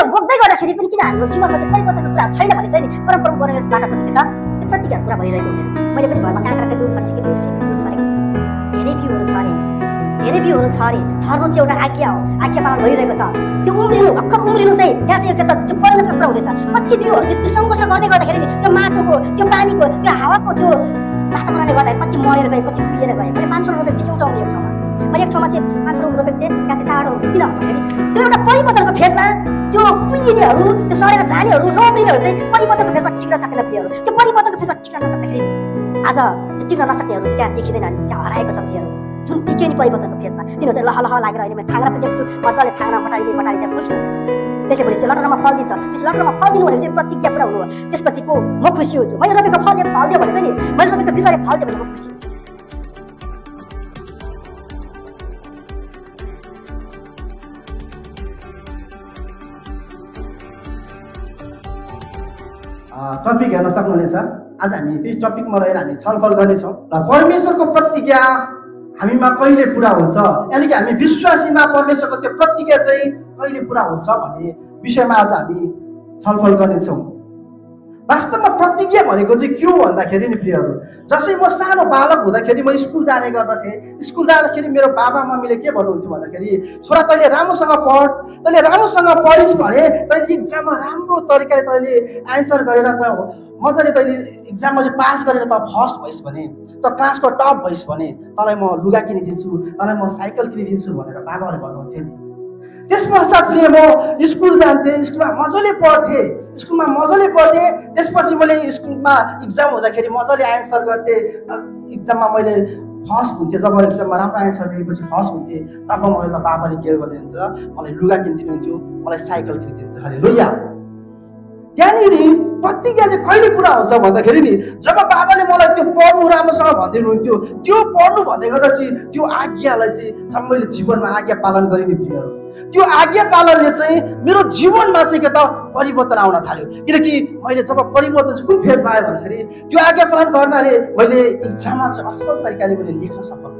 बोक्दै गर्दाखेरि पनि किन हाम्रो जीवनमा चाहिँ परिवर्तनको कुरा छैन भने चाहिँ नि परम्परा परमेश्वरबाट चाहिँ के त त्यो प्रतिज्ञाको कुरा भइरहेको हुँदैन। मैले पनि घरमा काँक्राको बिउ फर्सीको बिउ सिमीको बिउ छरेको छु। धेरै बिउहरू छ अरे, धेरै बिउहरू छ अरे। छर्नु चाहिँ एउटा आज्ञा हो, आज्ञा पालन भइरहेको छ। त्यो उम्रिनु भर्खर उम्रिनु चाहिँ त्यहाँ चाहिँ एउटा त्यो परिणतको कुरा हुँदैछ। कति बिउहरू चाहिँ त्यो सङ्घर्ष गर्दै गर्दाखेरि त्यो माटोको त्यो पानीको त्यो हावाको त्यो वातावरणले गर्दाखेरि कति मरेर गए, कति कुहिएर गए। मैले 500 रोपेको थिएँ एउटा उम्रिएको ठाउँमा, मैले एक ठाउँमा चाहिँ 500 रोपेको थिएँ, त्यहाँ चाहिँ 4 किन भन्दाखेरि त्यो एउटा परिवर्तनको फेजमा त्यो कुहिनेहरू त्यो सडेर जानेहरू नउम्रिनेहरू चाहिँ परिवर्तनको फेजमा टिक्न सकेन। प्रियहरू त्यो परिवर्तनको फेजमा टिक्न नसक्दाखेरि आज त्यो टिक्न नसक्नेहरू चाहिँ त्यहाँ देखिँदैनन्, त्यहाँ हराएको छ। प्रियहरू जुन टिके नि परिवर्तनको फेजमा तिनीहरू चाहिँ लह लह लागेर अहिले मैले थाङ्रा पनि देख्छु, मजाले थाङ्रा बटारिँदै फुल्किन्छ। त्यसले चाहिँ लटरमा फल दिन्छ। त्यो लटरमा फल दिनु भनेको चाहिँ प्रतिज्ञा पुरा हुनु हो। त्यसपछि को म खुसी हुन्छु। मैले रोपेको फलले फल दियो भने चाहिँ नि, मैले रोपेको बिरुवाले फल दियो भने म खुसी हुन्छु। टपिक हेर्न सक्नुहुनेछ। आज हामी त्यही टपिकमा रहेर हामी छलफल गर्नेछौँ र परमेश्वरको प्रतिज्ञा हामीमा कहिले पुरा हुन्छ, यानि कि हामी विश्वासीमा परमेश्वरको त्यो प्रतिज्ञा चाहिँ कहिले पुरा हुन्छ भन्ने विषयमा आज हामी छलफल गर्नेछौँ। वास्तवमा प्रतिज्ञा भनेको चाहिँ के हो भन्दाखेरि नि प्रियहरू, जसै म सानो बालक हुँदाखेरि म स्कुल जाने गर्दथेँ। स्कुल जाँदाखेरि मेरो बाबा मम्मीले के भन्नुहुन्थ्यो भन्दाखेरि, छोरा तैँले राम्रोसँग पढ, तैँले राम्रोसँग पढिस् भने तैँले इक्जाममा राम्रो तरिकाले तैँले एन्सर गरेर मजाले तैँले इक्जाममा चाहिँ पास गरेर त फर्स्ट भइस् भने, त क्लासको टप भइस् भने तँलाई म लुगा किनिदिन्छु, तँलाई म साइकल किनिदिन्छु भनेर बाबाले भन्नुहुन्थ्यो नि। त्यस पश्चात फेरि म स्कुल जान्थेँ, स्कुलमा मजाले पढ्थेँ, त्यसपछि मैले स्कुलमा इक्जाम हुँदाखेरि मजाले एन्सर गर्थेँ। इक्जाममा मैले फर्स्ट हुन्थेँ। जब इक्जाममा राम्रो एन्सर दिएपछि फर्स्ट हुन्थेँ, तब मलाई बाबाले के गरिदिनुहुन्थ्यो, मलाई लुगा किनिदिनुहुन्थ्यो, मलाई साइकल किनिदिनुहुन्थ्यो। हालेलुया। त्यहाँनिर प्रतिज्ञा चाहिँ कहिले पुरा हुन्छ भन्दाखेरि नि, जब बाबाले मलाई त्यो पढ्नु राम्रोसँग भनिदिनुहुन्थ्यो, त्यो पढ्नु भन्दै गर्दा चाहिँ त्यो आज्ञालाई चाहिँ जब मैले जीवनमा आज्ञा पालन गरेँ नि प्रियहरू, त्यो आज्ञा पालनले चाहिँ मेरो जीवनमा चाहिँ के त परिवर्तन आउन थाल्यो। किनकि मैले जब परिवर्तन चाहिँ कुन फेजमा आयो भन्दाखेरि त्यो आज्ञा पालन गर्नाले मैले इक्जाममा चाहिँ असल तरिकाले मैले लेख्न सफल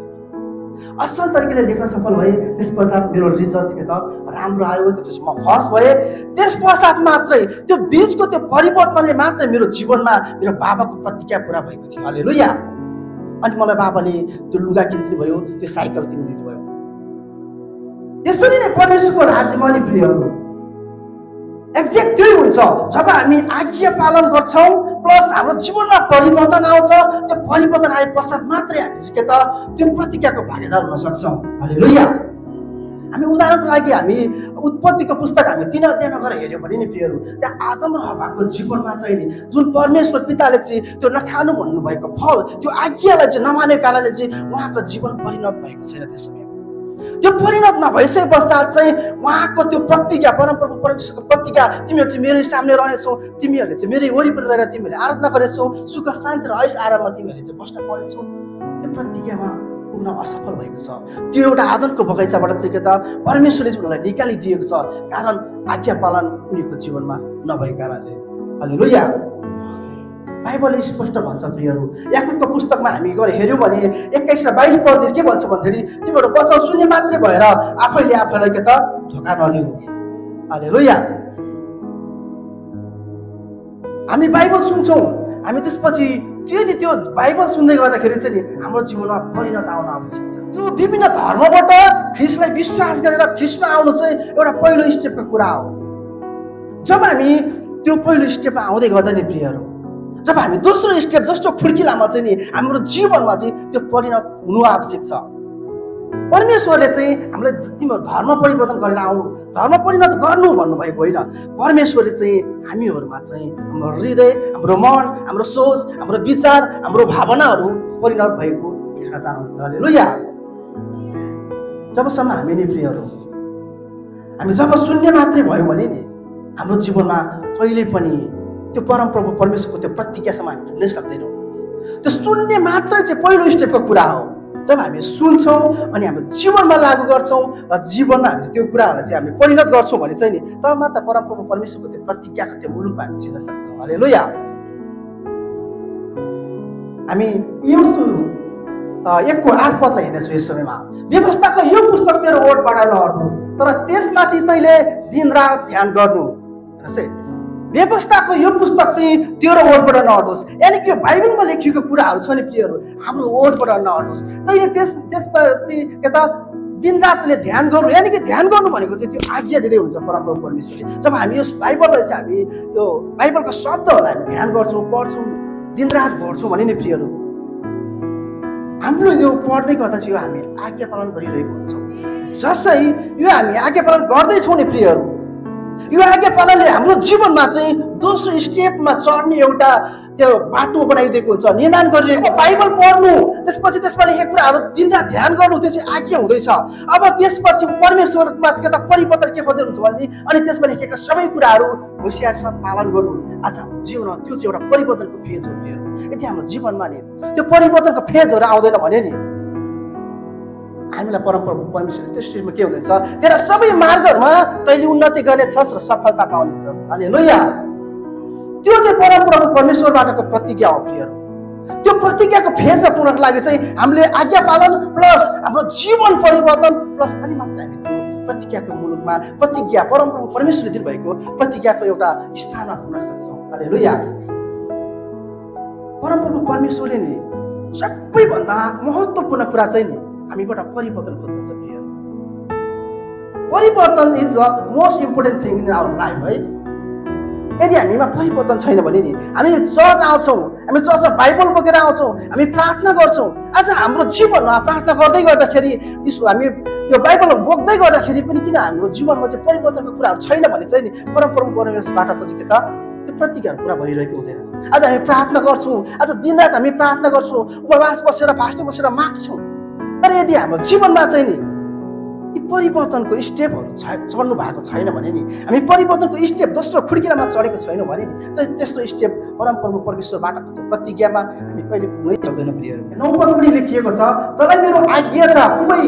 भएँ। त्यस पश्चात मेरो रिजल्ट के त राम्रो आयो, त्यसपछि म फर्स्ट भएँ। त्यस पश्चात मात्रै त्यो बिचको त्यो परिवर्तनले मात्रै मेरो जीवनमा मेरो बाबाको प्रतिज्ञा पुरा भएको थियो। हालेलुया। अनि मलाई बाबाले त्यो लुगा किनिदिनु भयो, त्यो साइकल किनिदिनु भयो। त्यसरी नै परमेश्वरको राज्यमा नि प्रियहरू एक्ज्याक्ट त्यही हुन्छ। जब हामी आज्ञा पालन गर्छौँ प्लस हाम्रो जीवनमा परिवर्तन आउँछ, त्यो परिवर्तन आए पश्चात मात्रै हामी चाहिँ के त त्यो प्रतिज्ञाको भागीदार हुन सक्छौँ। हालेलुया। हामी उदाहरणको लागि हामी उत्पत्तिको पुस्तक हामी 3 अध्यायमा गएर हेऱ्यौँ भने नि प्रियहरू, त्यहाँ आदम र हव्वाको जीवनमा चाहिँ नि जुन परमेश्वर पिताले चाहिँ त्यो नखानु भन्नुभएको फल, त्यो आज्ञालाई चाहिँ नमानेको कारणले चाहिँ उहाँको जीवन परिणत भएको छैन। त्यस समयमा त्यो परिणत नभइसके पश्चात चाहिँ उहाँको त्यो प्रतिज्ञा, परमप्रभु परमेश्वरको प्रतिज्ञा, तिमीहरू चाहिँ मेरै सामने रहनेछौ, तिमीहरूले चाहिँ मेरै वरिपरि रहेर तिमीहरूले आराधना गर्नेछौ, सुख शान्ति र ऐश आराममा तिमीहरूले चाहिँ बस्न पर्नेछौ, त्यो प्रतिज्ञामा पुग्न असफल भएको छ। त्यो एउटा आदमको बगैँचाबाट चाहिँ के त परमेश्वरले चाहिँ उनीहरूलाई निकालिदिएको छ, कारण आज्ञा पालन उनीको जीवनमा नभएको कारणले। हालेलुया। बाइबलले स्पष्ट भन्छ प्रियहरू, याकुबको पुस्तकमा हामी गएर हेऱ्यौँ भने 21 र 22 पद के भन्छ भन्दाखेरि, तिमीहरू वचन सुन्ने मात्रै भएर आफैले आफैलाई के त धोका नदिऊ। हालेलुया। हामी बाइबल सुन्छौँ, हामी त्यसपछि त्यो बाइबल सुन्दै गर्दाखेरि चाहिँ नि हाम्रो जीवनमा परिणत आउन आवश्यक छ। त्यो विभिन्न धर्मबाट ख्रिस्टलाई विश्वास गरेर ख्रिस्टमा आउनु चाहिँ एउटा पहिलो स्टेपको कुरा हो। जब हामी त्यो पहिलो स्टेपमा आउँदै गर्दा नि प्रियहरू, जब हामी दोस्रो स्टेप जस्तो खुड्किलामा चाहिँ नि हाम्रो जीवनमा चाहिँ त्यो परिणत हुनु आवश्यक छ। परमेश्वरले चाहिँ हामीलाई तिमीहरू धर्म परिवर्तन गरेर आउनु, धर्म परिणत गर्नु भन्नुभएको होइन। परमेश्वरले चाहिँ हामीहरूमा चाहिँ हाम्रो हृदय, हाम्रो मन, हाम्रो सोच, हाम्रो विचार, हाम्रो भावनाहरू परिणत भएको देख्न चाहनुहुन्छ। हालेलुया। जबसम्म हामी नि प्रियहरू, हामी जब शून्य मात्रै भयो भने नि हाम्रो जीवनमा कहिले पनि त्यो परमप्रभु परमेश्वरको त्यो प्रतिज्ञासम्म हामी पुग्नै सक्दैनौँ। त्यो शून्य मात्रै चाहिँ पहिलो स्टेपको कुरा हो। जब हामी सुन्छौँ अनि हाम्रो जीवनमा लागू गर्छौँ र जीवनमा हामी त्यो कुराहरूलाई चाहिँ हामी परिणत गर्छौँ भने चाहिँ नि तब मात्र परमप्रभु परमेश्वरको त्यो प्रतिज्ञाको त्यो मुलुकमा हामी छिर्न सक्छौँ। हालेलुया। हामी यसो 1को 8 पदलाई हेर्नेछु यस समयमा। व्यवस्थाको यो पुस्तक तेरो ओठबाट नहटोस्, तर त्यसमाथि तैँले दिनरात ध्यान गर्नु। हेर्नुहोस् है, व्यवस्थाको यो पुस्तक चाहिँ तेरो ओठबाट नहटोस्, यानि कि यो बाइबलमा लेखिएको कुराहरू छ नि प्रियहरू, हाम्रो ओठबाट नहटोस्। तैँले त्यसपछि के त दिनरातले ध्यान गर्नु, यानि कि ध्यान गर्नु भनेको चाहिँ त्यो आज्ञा दिँदै हुन्छ परमप्रभु परमेश्वरले। जब हामी यस बाइबललाई चाहिँ हामी यो बाइबलको शब्दहरूलाई हामी ध्यान गर्छौँ, पढ्छौँ, दिनरात घोड्छौँ भने नि प्रियहरू, हाम्रो यो पढ्दै गर्दा चाहिँ यो हामी आज्ञा पालन गरिरहेको हुन्छौँ। जसै यो हामी आज्ञा पालन गर्दैछौँ नि प्रियहरू, यो आज्ञा पालनले हाम्रो जीवनमा चाहिँ दोस्रो स्टेपमा चढ्ने एउटा त्यो बाटो बनाइदिएको हुन्छ, निर्माण गरिरहेको। बाइबल पढ्नु, त्यसपछि त्यसमा लेखेको कुराहरू दिनरात ध्यान गर्नु, त्यो चाहिँ आज्ञा हुँदैछ। अब त्यसपछि परमेश्वरमा के त परिवर्तन के खोज्दै हुन्छ भने अनि त्यसमा लेखेका सबै कुराहरू होसियार साथ पालन गर्नु। आज हाम्रो जीवनमा त्यो चाहिँ एउटा परिवर्तनको फेज हो प्रियहरू। यदि हाम्रो जीवनमा नि त्यो परिवर्तनको फेजहरू आउँदैन भने नि हामीलाई परमप्रभु परमेश्वरले त्यो स्टेजमा के हुँदैछ, तेरा सबै मार्गहरूमा तैँले उन्नति गर्नेछस् र सफलता पाउनेछस्। हालेलुया। त्यो चाहिँ परमप्रभु परमेश्वरबाटको प्रतिज्ञा हो प्रियहरू। त्यो प्रतिज्ञाको फेजमा पुग्नको लागि चाहिँ हामीले आज्ञा पालन प्लस हाम्रो जीवन परिवर्तन प्लस अनि मात्र हामी त्यो प्रतिज्ञाको मुलुकमा प्रतिज्ञा परमप्रभु परमेश्वरले दिनुभएको प्रतिज्ञाको एउटा स्थानमा पुग्न सक्छौँ। हालेलुया। परमप्रभु परमेश्वरले नि सबैभन्दा महत्त्वपूर्ण कुरा चाहिँ नि हामीबाट परिवर्तन खोज्नुहुन्छ प्रियहरू। परिवर्तन is the most important thing in our life है। यदि हामीमा परिवर्तन छैन भने नि हामी चर्च आउँछौँ, हामी चर्चमा बाइबल बोकेर आउँछौँ, हामी प्रार्थना गर्छौँ। आज हाम्रो जीवनमा प्रार्थना गर्दै गर्दाखेरि हामी यो बाइबल बोक्दै गर्दाखेरि पनि किन हाम्रो जीवनमा चाहिँ परिवर्तनको कुराहरू छैन भने चाहिँ नि परमप्रभु परमेश्वरबाटको चाहिँ के त त्यो प्रतिज्ञाहरू पुरा भइरहेको हुँदैन। आज हामी प्रार्थना गर्छौँ, आज दिनरात हामी प्रार्थना गर्छौँ, उपवास बसेर फास्टिङ बसेर माग्छौँ, तर यदि हाम्रो जीवनमा चाहिँ नि यी परिवर्तनको स्टेपहरू चढ्नु भएको छैन भने नि हामी परिवर्तनको स्टेप दोस्रो खुड्किलामा चढेको छैनौँ भने नि तेस्रो स्टेप परमप्रभु परमेश्वरबाटको त्यो प्रतिज्ञामा हामी कहिले पुग्नै सक्दैनौँ प्रियहरू। 9 पद पनि लेखिएको छ, तँलाई मेरो आज्ञा छ खुबै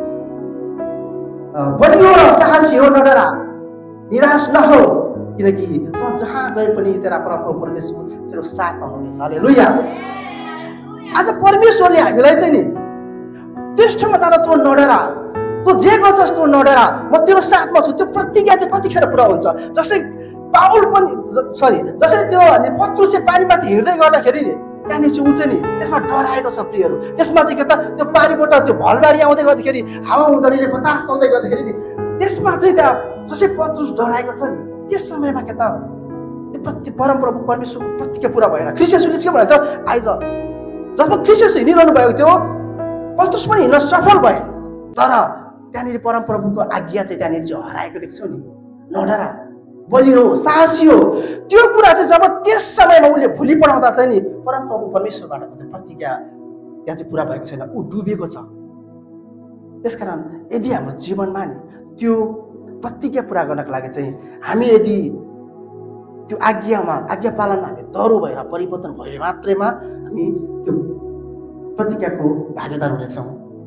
बलियो र साहसी हो, नडरा निराश नहो, किनकि त जहाँ गए पनि तेरा परमप्रभु परमेश्वर तेरो साथमा हुनुहुन्छ। हालेलुया। आज परमेश्वरले हामीलाई चाहिँ नि त्यस ठाउँमा जाँदा तँ नडरा, तँ जे गर्छस् तँ नडरा, म तेरो साथमा छु। त्यो प्रतिज्ञा चाहिँ कतिखेर पुरा हुन्छ? जसै पाउल पनि जसै त्यो पत्रुस चाहिँ पानीमाथि हिँड्दै गर्दाखेरि नि त्यहाँनिर चाहिँ ऊ चाहिँ नि त्यसमा डराएको छ प्रियहरू। त्यसमा चाहिँ के त त्यो पानीबाट त्यो भलबारी आउँदै गर्दाखेरि हावा हुँडरीले बतास चल्दै गर्दाखेरि नि त्यसमा चाहिँ त्यहाँ जसै पत्रुस डराएको छ नि त्यस समयमा के त त्यो परमप्रभु परमेश्वरको प्रतिज्ञा पुरा भएन। ख्रिस्ट येशूले के भन्यो त, आइज जब ख्रिस्ट येशू हिँडिरहनु भएको थियो पत्रुस पनि हिँड्न सफल भयो, तर त्यहाँनिर परमप्रभुको आज्ञा चाहिँ त्यहाँनिर चाहिँ हराएको देख्छौ नि। नडरा, बलियो, साहसी हो, त्यो कुरा चाहिँ जब त्यस समयमा उसले भुलि पढाउँदा चाहिँ नि परमप्रभु परमेश्वरबाटको त्यो प्रतिज्ञा त्यहाँ चाहिँ पुरा भएको छैन, ऊ डुबेको छ। त्यसकारण यदि हाम्रो जीवनमा नि त्यो प्रतिज्ञा पुरा गर्नको लागि चाहिँ हामी यदि त्यो आज्ञा पालन हामी दह्रो भएर परिवर्तन भए मात्रैमा हामी त्यो प्रतिज्ञाको भागीदार हुनेछौँ।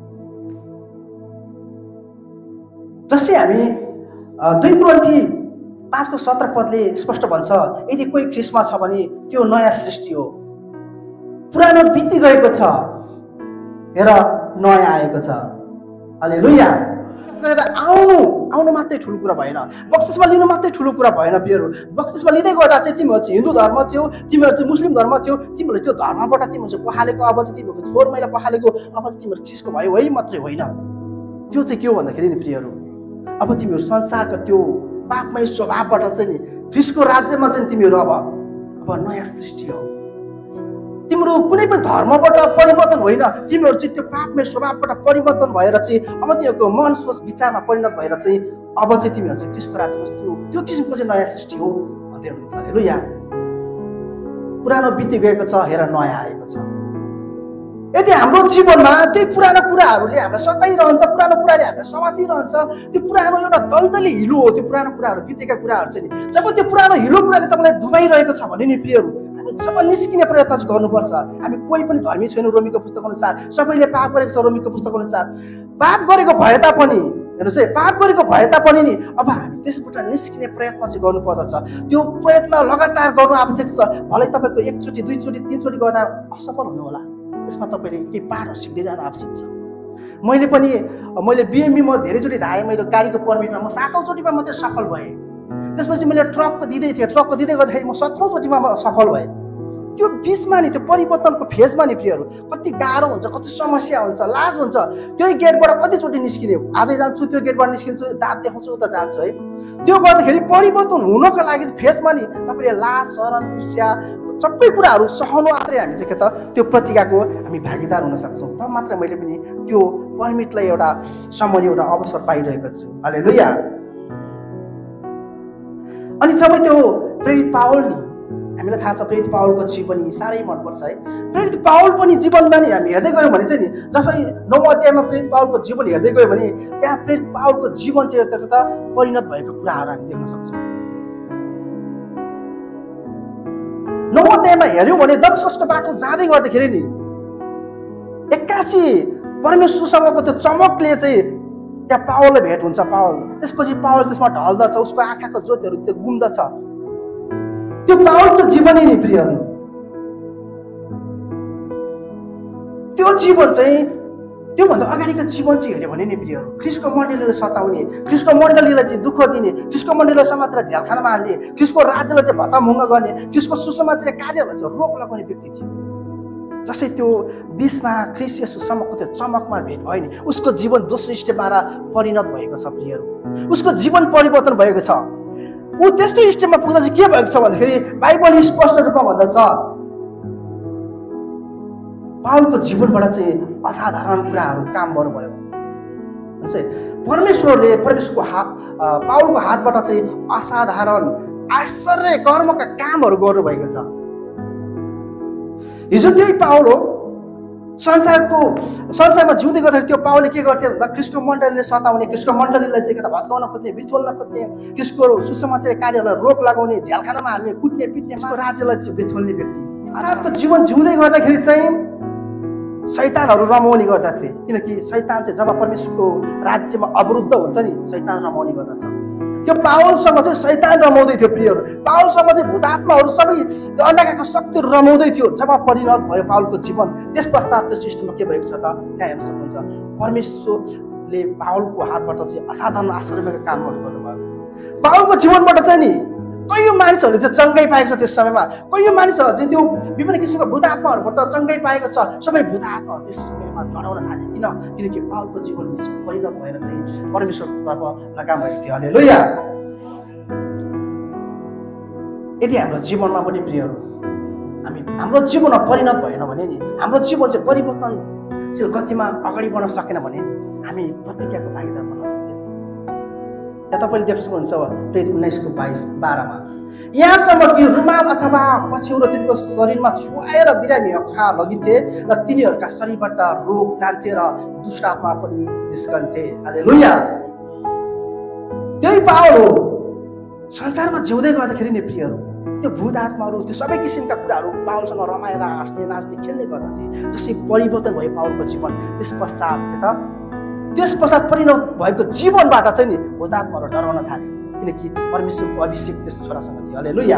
जसै हामी 2 कुरिन्थी 5:17 पदले स्पष्ट भन्छ, यदि कोही ख्रिस्टमा छ भने त्यो नयाँ सृष्टि हो, पुरानो बिति गएको छ, हेर नयाँ आएको छ। हालेलुया। त्यसले गर्दा आउनु मात्रै ठुलो कुरा भएन, बक्तिस्मा लिनु मात्रै ठुलो कुरा भएन प्रियहरू। बक्तिस्मा लिँदै गर्दा चाहिँ तिमीहरू चाहिँ हिन्दू धर्म थियो, तिमीहरू चाहिँ मुस्लिम धर्म थियो, तिमीहरूले त्यो धर्मबाट तिमीहरू चाहिँ पखालेको, अब चाहिँ तिमीहरूको 4 महिना पखालेको, अब चाहिँ तिमीहरू ख्रिस्टको भयो है मात्रै होइन। त्यो चाहिँ के हो भन्दाखेरि नि प्रियहरू, अब तिमीहरू संसारको त्यो पापमय स्वभावबाट चाहिँ नि ख्रिस्टको राज्यमा चाहिँ तिमीहरू अब नयाँ सृष्टि हो। तिम्रो कुनै पनि धर्मबाट परिवर्तन होइन, तिमीहरू चाहिँ त्यो पापमय स्वभावबाट परिवर्तन भएर चाहिँ अब तिमीहरूको मन सोच विचारमा परिणत भएर चाहिँ अब चाहिँ तिमीहरू चाहिँ ख्रिस्टको राज्यमा त्यो किसिमको चाहिँ नयाँ सृष्टि हो भन्दै हुनुहुन्छ। हालेलुया। पुरानो बिति गएको छ, हेर नयाँ आएको छ। यदि हाम्रो जीवनमा त्यही पुरानो कुराहरूले हामीलाई सताइरहन्छ, पुरानो कुराले हामीलाई समातिरहन्छ, त्यो पुरानो एउटा दलदली हिलो हो, त्यो पुरानो कुराहरू बितेका कुराहरू चाहिँ नि जब त्यो पुरानो हिलो कुराले तपाईँलाई डुबाइरहेको छ भने नि प्रियहरू हामी जब निस्किने प्रयत्न चाहिँ गर्नुपर्छ। हामी कोही पनि धर्मी छैनौँ रोमीको पुस्तक अनुसार, सबैले पाप गरेको छ रोमीको पुस्तक अनुसार। पाप गरेको भए तापनि हेर्नुहोस् है, पाप गरेको भए तापनि नि अब हामी त्यसबाट निस्किने प्रयत्न चाहिँ गर्नुपर्दछ। त्यो प्रयत्न लगातार गर्नु आवश्यक छ। भलै तपाईँको 1 चोटि 2 चोटि 3 चोटि गर्दा असफल हुनु होला, यसमा तपाईँले केही पाठहरू सिक्दै जानु आवश्यक छ। मैले बिएमबीमा धेरैचोटि धाएँ, मैले गाडीको पर्मिटमा म 7औं चोटिमा मात्रै सफल भएँ। त्यसपछि मैले ट्रकको दिँदै थिएँ, ट्रकको दिँदै गर्दाखेरि म 17औं चोटिमा सफल भएँ। त्यो बिचमा नि, त्यो परिवर्तनको फेजमा नि प्रियहरू कति गाह्रो हुन्छ, कति समस्या हुन्छ, लाज हुन्छ। त्यही गेटबाट कतिचोटि निस्किने, आजै जान्छु त्यो गेटबाट निस्किन्छु, दाँत देखाउँछु उता जान्छु है। त्यो गर्दाखेरि परिवर्तन हुनको लागि फेजमा नि तपाईँले लाज, शरम, ईर्ष्या सबै कुराहरू सहनु मात्रै हामी चाहिँ के त त्यो प्रतिज्ञाको हामी भागीदार हुन सक्छौँ। तब मात्र मैले पनि त्यो पर्मिटलाई एउटा सम्हाल्ने एउटा अवसर पाइरहेको छु। हालेलुया। अनि जब त्यो प्रेरित पावल नि, हामीलाई थाहा छ प्रेरित पावलको जीवनी साह्रै मनपर्छ है। प्रेरित पावल पनि जीवनमा नि हामी हेर्दै गयौँ भने चाहिँ नि, जब 9औं अध्यायमा प्रेरित पावलको जीवन हेर्दै गयो भने त्यहाँ प्रेरित पावलको जीवन चाहिँ यता परिणत भएको कुराहरू हामी देख्न सक्छौँ। 9औं अध्यायमा हेऱ्यौँ भने दमस्कसको बाटो जाँदै गर्दाखेरि नि एक्कासी परमेश्वरसँगको त्यो चमकले चाहिँ त्यहाँ पावललाई भेट हुन्छ। त्यसपछि पावल त्यसमा ढल्दछ, उसको आँखाको ज्योतिहरू त्यो गुम्दछ। त्यो पावलको जीवनै नि प्रियहरू, त्यो जीवन चाहिँ त्योभन्दा अगाडिको जीवन चाहिँ हेऱ्यो भने नि प्रियहरू, ख्रिस्टको मण्डलीलाई सताउने, ख्रिस्टको मण्डलीलाई चाहिँ दुःख दिने, ख्रिस्टको मण्डलीलाई समातेर झ्यालखानामा हाल्ने, ख्रिस्टको राज्यलाई चाहिँ भत्ताभुङ्ग गर्ने, ख्रिस्टको सुसमाचार कार्यहरूलाई चाहिँ रोक लगाउने व्यक्ति थियो। जसै त्यो बिचमा ख्रिस्ट येशूसम्मको त्यो चमकमा भेट भयो नि, उसको जीवन दोस्रो स्टेपमा परिणत भएको छ प्रियहरू। उसको जीवन परिवर्तन भएको छ। ऊ त्यस्तो स्टेपमा पुग्दा चाहिँ के भएको छ भन्दाखेरि बाइबल स्पष्ट रूपमा भन्दछ पावलको जीवनबाट चाहिँ असाधारण कुराहरू काम गर्नुभयो। परमेश्वरको पावलको हातबाट चाहिँ असाधारण आश्चर्य कर्मका कामहरू गर्नुभएको छ। हिजो त्यही पावल हो, संसारमा जिउँदै गर्दाखेरि त्यो पावलले के गर्थ्यो भन्दा ख्रिस्टको मण्डलीले सताउने, ख्रिस्टको मण्डलीलाई चाहिँ भत्काउन खोज्ने, बिथोल्न खोज्ने, ख्रिस्टको सुसमाचार कार्यहरूलाई रोक लगाउने, झ्यालखानामा हाल्ने, कुट्ने, पिट्ने, राज्यलाई चाहिँ बिथोल्ने व्यक्ति। साथको जीवन जिउँदै गर्दाखेरि चाहिँ शैतानहरू रमाउने गर्दथे, किनकि शैतान चाहिँ जब परमेश्वरको राज्यमा अवरुद्ध हुन्छ नि, शैतान रमाउने गर्दछ। त्यो पावलसँग चाहिँ शैतान रमाउँदै थियो प्रियहरू। पावलसँग चाहिँ भूतात्माहरू सबै त्यो अन्धकारको शक्तिहरू रमाउँदै थियो। जब परिणत भयो पावलको जीवन, त्यस पश्चात त्यो सिस्टममा के भएको छ त त्यहाँ हेर्न सक्नुहुन्छ। परमेश्वरले पावलको हातबाट चाहिँ असाधारण आश्चर्यका कामहरू गर्नुभयो। पावलको जीवनबाट चाहिँ नि कयौँ मानिसहरूले चाहिँ चङ्गाइ पाएको छ। त्यस समयमा कयौँ मानिसहरू चाहिँ त्यो विभिन्न किसिमको भूतात्माहरूबाट चङ्गाइ पाएको छ। सबै भूतात्मा त्यस समयमा डराउन थाले। किनकि पावलको जीवन परिणत भएर चाहिँ परमेश्वरतर्फ लगाम भएको थियो। हालेलुया। यदि हाम्रो जीवनमा पनि प्रियहरू हाम्रो जीवनमा परिणत भएन भने नि, हाम्रो जीवन चाहिँ परिवर्तनशील गतिमा अगाडि बढ्न सकेन भने हामी प्रतिज्ञाको भागीदार बन्न सक्दैनौँ। यहाँ तपाईँले देख्न सक्नुहुन्छ प्रेरित 19:22-12मा, यहाँसम्म कि रुमाल अथवा पछ्यौरो तिनको शरीरमा छुवाएर बिरामी खा लगिन्थे र तिनीहरूका शरीरबाट रोग जान्थे र दुष्ट आत्मा पनि निस्कन्थे। हालेलुया। त्यही पावल हो। संसारमा जिउँदै गर्दाखेरि नि प्रियहरू त्यो भूत आत्माहरू, त्यो सबै किसिमका कुराहरू पावलसँग रमाएर हाँस्ने, नाच्ने, खेल्ने गर्दथे। जसै परिवर्तन भयो पावलको जीवन, त्यस पश्चात परिणत भएको जीवनबाट चाहिँ नि भूतात्माहरू डराउन थाले, किनकि परमेश्वरको अभिषेक त्यस छोरासँग थियो। हालेलुया।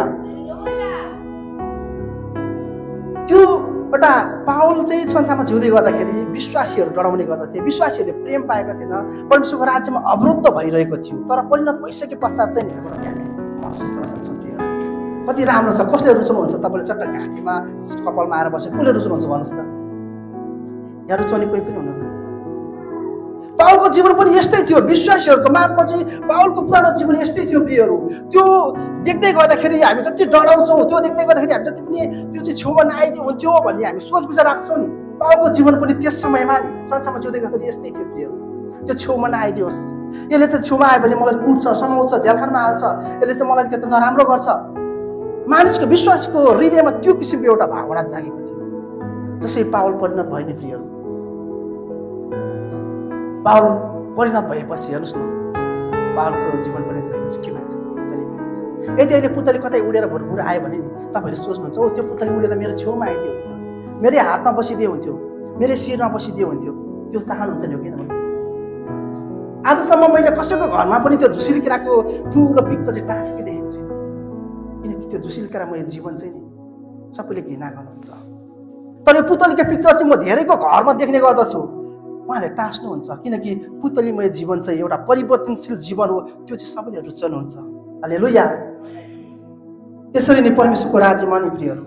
त्यो एउटा पावल चाहिँ संसारमा जिउँदै गर्दाखेरि विश्वासीहरू डराउने गर्दथे, विश्वासीहरूले प्रेम पाएका थिएन, परमेश्वरको राज्यमा अवरुद्ध भइरहेको थियो। तर परिणत भइसके पश्चात चाहिँ महसुस गर्न सक्छौँ कति राम्रो छ। कसले रुचाउनुहुन्छ? तपाईँले चट्ट घाँटीमा कपालमा आएर बसेर कसले रुचाउनुहुन्छ भन्नुहोस् त? यहाँ रुचाउने कोही पनि हुनुहुन्न। पावलको जीवन पनि यस्तै थियो। विश्वासीहरूको माझमा चाहिँ पावलको पुरानो जीवन यस्तै थियो प्रियहरू। त्यो देख्दै गर्दाखेरि हामी जति डराउँछौँ, त्यो देख्दै गर्दाखेरि हामी जति पनि त्यो चाहिँ छेउमा नआइदियो हुन्थ्यो भन्ने हामी सोच विचार राख्छौँ नि। पावलको जीवन पनि त्यस समयमा नि संसारमा जिउँदै गर्दाखेरि यस्तै थियो प्रियहरू। त्यो छेउमा नआइदियोस्, यसले त छेउमा आयो भने मलाई कुट्छ, समाउँछ, झ्यालखानमा हाल्छ, यसले चाहिँ मलाई के त नराम्रो गर्छ। मानिसको विश्वासको हृदयमा त्यो किसिमको एउटा भावना जागेको थियो। जसै पावल परिणत भयो नि प्रियहरू। पावल परिणत भएपछि हेर्नुहोस् न, पावलको जीवन परिणत भएपछि के भएको छ? पुतली भएको छ। यदि अहिले पुतली कतै उडेर भरपुर आयो भने नि तपाईँहरूले सोच्नुहुन्छ, ओ त्यो पुतली उडेर मेरो छेउमा आइदियो हुन्थ्यो, मेरै हातमा बसिदियो हुन्थ्यो, मेरै शिरमा बसिदियो हुन्थ्यो। त्यो चाहनुहुन्छ नि हो किन भन्नुहोस्? आजसम्म मैले कसैको घरमा पनि त्यो झुसिल किराको ठुलो पिक्चर चाहिँ टाँसेकै देखेको छैन। किनकि त्यो झुसिल किरामय जीवन चाहिँ नि सबैले घृणा गर्नुहुन्छ। तर यो पुतलीको पिक्चर चाहिँ म धेरैको घरमा देख्ने गर्दछु। उहाँले टाँस्नुहुन्छ किनकि पुतलीमय जीवन चाहिँ एउटा परिवर्तनशील जीवन हो, त्यो चाहिँ सबैले रुचाउनुहुन्छ। हालेलुया। त्यसरी नै परमेश्वरको राज्यमा नि प्रियहरू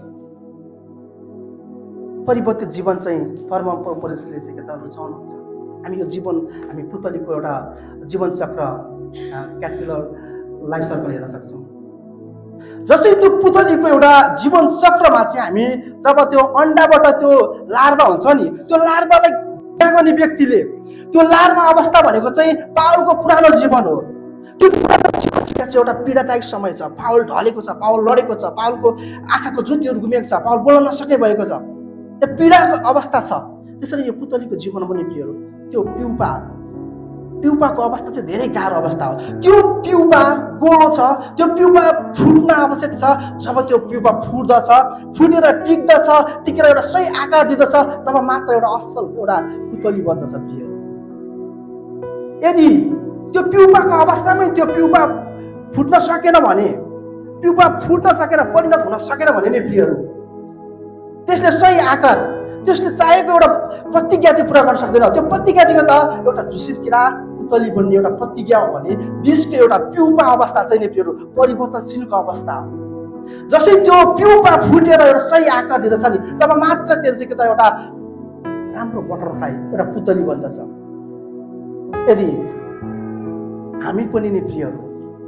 परिवर्तित जीवन चाहिँ परमेश्वरले चाहिँ के त रुचाउनुहुन्छ। हामी यो जीवन हामी पुतलीको एउटा जीवन चक्र क्याटरपिलर लाइफ सर्कल हेर्न सक्छौँ। जसै त्यो पुतलीको एउटा जीवन चक्रमा चाहिँ हामी जब त्यो अन्डाबाट त्यो लार्भा हुन्छ नि, त्यो लार्भालाई गर्ने व्यक्तिले त्यो लार्भा अवस्था भनेको चाहिँ पावलको पुरानो जीवन हो। त्यो पुरानो जीवन चाहिँ एउटा पीडादायक समय छ। पावल ढलेको छ, पावल लडेको छ, पावलको आँखाको ज्योतिहरू घुमेको छ, पावल बोल्न नसक्ने भएको छ, त्यो पीडाको अवस्था छ। त्यसरी यो पुतलीको जीवन पनि प्रियहरू त्यो पिउपाको अवस्था चाहिँ धेरै गाह्रो अवस्था हो। त्यो पिउपा गोलो छ, त्यो पिउपा फुट्न आवश्यक छ। जब त्यो पिउपा फुट्दछ, फुटेर टिकेर एउटा सही आकार दिँदछ, तब मात्र एउटा असल एउटा पुतली बन्दछ प्रियहरू। यदि त्यो पिउपाको अवस्थामै त्यो पिउपा फुट्न सकेन भने, परिणत हुन सकेन भने नि प्रियहरू त्यसले सही आकार, त्यसले चाहेको एउटा प्रतिज्ञा चाहिँ पुरा गर्न सक्दैन। त्यो प्रतिज्ञा चाहिँ त एउटा झुसिरकिरा पुतली बन्ने एउटा प्रतिज्ञा हो भने बीचको एउटा पिउपा अवस्था चाहिँ नि प्रियहरू परिवर्तनशीलको अवस्था हो। जसै त्यो पिउपा फुटेर एउटा सही आकार दिँदछ नि, तब मात्र त्यसले चाहिँ के त एउटा राम्रो बटरफ्लाई एउटा पुतली बन्दछ। यदि हामी पनि नि प्रियहरू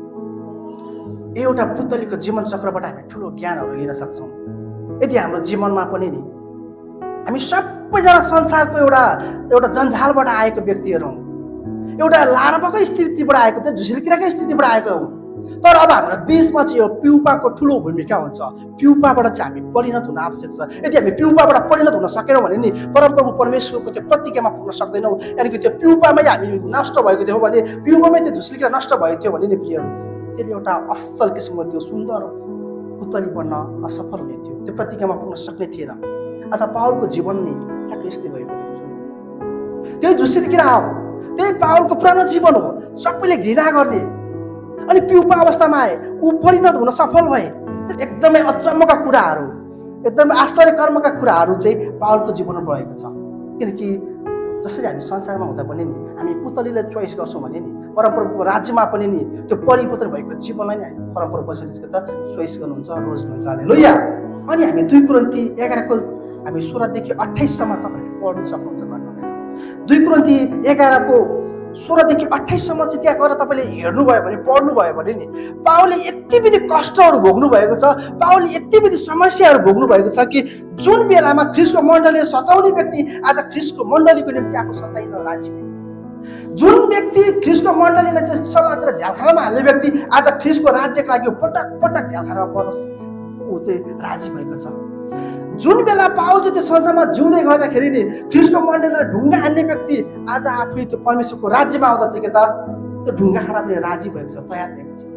एउटा पुतलीको जीवन चक्रबाट हामी ठुलो ज्ञानहरू लिन सक्छौँ। यदि हाम्रो जीवनमा पनि नि हामी सबैजना संसारको एउटा जन्जालबाट आएको व्यक्तिहरू हौँ, एउटा लार्भाकै स्थितिबाट आएको, त्यो झुसिरकिराकै स्थितिबाट आएको हौँ। तर अब हाम्रो बिचमा चाहिँ यो पिउपाको ठुलो भूमिका हुन्छ। पिउपाबाट चाहिँ हामी परिणत हुन आवश्यक छ। यदि हामी पिउपाबाट परिणत हुन सकेनौँ भने नि परमप्रभु परमेश्वरको त्यो प्रतिज्ञामा पुग्न सक्दैनौँ। यानि कि त्यो पिउपामै हामी नष्ट भएको थियो भने, पिउपामै त्यो झुसिरकिरा नष्ट भएको थियो भने नि प्रियहरू त्यसले एउटा असल किसिमको त्यो सुन्दर पुतली बन्न असफल हुने थियो, त्यो प्रतिज्ञामा पुग्न सक्ने थिएन। आज पावलको जीवन नि ठ्याक्कै यस्तै भएको थियो। त्यही झुसिरकिरा हो, त्यही पावलको पुरानो जीवन हो, सबैले घृणा गर्ने। अनि पिउपा अवस्थामा आए, ऊ परिणत हुन सफल भए। एकदमै अचम्मका कुराहरू, एकदमै आश्चर्य कर्मका कुराहरू चाहिँ पावलको जीवनमा भएको छ। किनकि जसरी हामी संसारमा हुँदा पनि नि हामी पुतलीलाई चोइस गर्छौँ भने नि परमप्रभुको राज्यमा पनि नि त्यो परिवर्तन भएको जीवनलाई नै हामी परमप्रभु परमेश्वरले त चोइस गर्नुहुन्छ, रोज्नुहुन्छ। हालेलुया। अनि हामी 2 कुरिन्थी 11 को हामी 16 देखि 28 सम्म तपाईहरुले पढ्न सक्नुहुन्छ भन्नुभयो। 2 कुरिन्थी 11 को 16 देखि 28 सम्म चाहिँ त्यहाँ गएर तपाईले हेर्नु भयो भने, पढ्नु भयो भने नि पावलले यति विधि कष्टहरू भोग्नु भएको छ, पावलले यति विधि समस्याहरू भोग्नु भएको छ कि जुन बेलामा ख्रीष्टको मण्डलीले सताउने व्यक्ति आज ख्रीष्टको मण्डलीको निम्ति आफू सताइन राजी भएको छ। जुन व्यक्ति ख्रीष्टको मण्डलीलाई चाहिँ समातेर झ्यालखानामा हाल्ने व्यक्ति आज ख्रीष्टको राज्यको लागि पटक पटक झ्यालखानामा पर्न ऊ चाहिँ राजी भएको छ। जुन बेला पावल चाहिँ त्यो संसारमा जिउँदै गर्दाखेरि नि ख्रीष्टको मण्डलीलाई ढुङ्गा हान्ने व्यक्ति आज आफै त्यो परमेश्वरको राज्यमा आउँदा चाहिँ के त त्यो ढुङ्गा खान पनि राजी भएको छ, तयार भएको छ।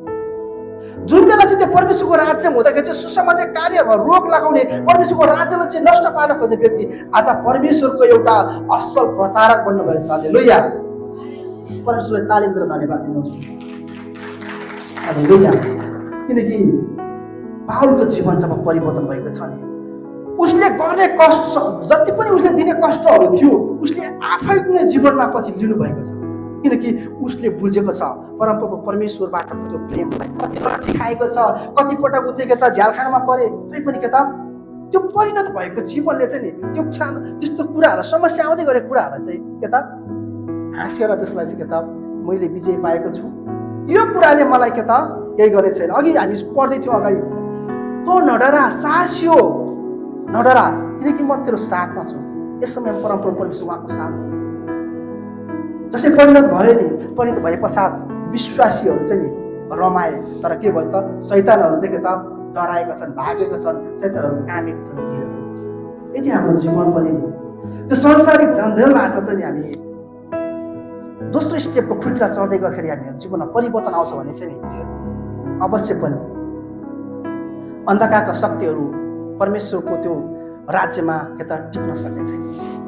जुन बेला चाहिँ त्यो परमेश्वरको राज्यमा हुँदाखेरि चाहिँ सुसमाचार कार्यमा रोक लगाउने, परमेश्वरको राज्यलाई चाहिँ नष्ट पार्न खोज्ने व्यक्ति आज परमेश्वरको एउटा असल प्रचारक बन्नुभएको छ। हालेलुया। परमेश्वरलाई ताली बजाएर धन्यवाद दिनुहुन्छ। हालेलुया। किनकि पावलको जीवन जब परिवर्तन भएको छ नि, उसले गर्ने कष्ट जति पनि उसले दिने कष्टहरू थियो उसले आफै कुनै जीवनमा पछि लिनु भएको छ। किनकि उसले बुझेको छ परमप्रभु परमेश्वरबाट त्यो प्रेमलाई कति रटी खाएको छ, कति पटक ऊ चाहिँ के त झ्यालखानामा परे, तै पनि के त त्यो परिणत भएको जीवनले चाहिँ नि त्यो सानो त्यस्तो कुराहरूलाई समस्या आउँदै गरेको कुराहरूलाई चाहिँ के त हाँसेर त्यसलाई चाहिँ के त मैले विजय पाएको छु, यो कुराले मलाई के त केही गर्ने छैन। अघि हामी पढ्दै थियौँ अगाडि, तँ नडरा, साहसियो नडरा किनकि म तेरो साथमा छु। यस समय परमप्रभु परमेश्वर उहाँको साथमा जसै परिणत भयो नि, परिणत भए पश्चात विश्वासीहरू चाहिँ नि रमाए, तर के भयो त शैतानहरू चाहिँ के त डराएका छन्, भागेका छन्, शैतानहरू कामेका छन्। यदि हाम्रो जीवन पनि त्यो संसारिक झन्झेलबाट चाहिँ नि हामी दोस्रो स्टेपको खुट्टा चढ्दै गर्दाखेरि हामीहरू जीवनमा परिवर्तन आउँछ भने चाहिँ नि अवश्य पनि अन्धकारका शक्तिहरू परमेश्वरको त्यो राज्यमा के त टिक्न सक्ने छैन।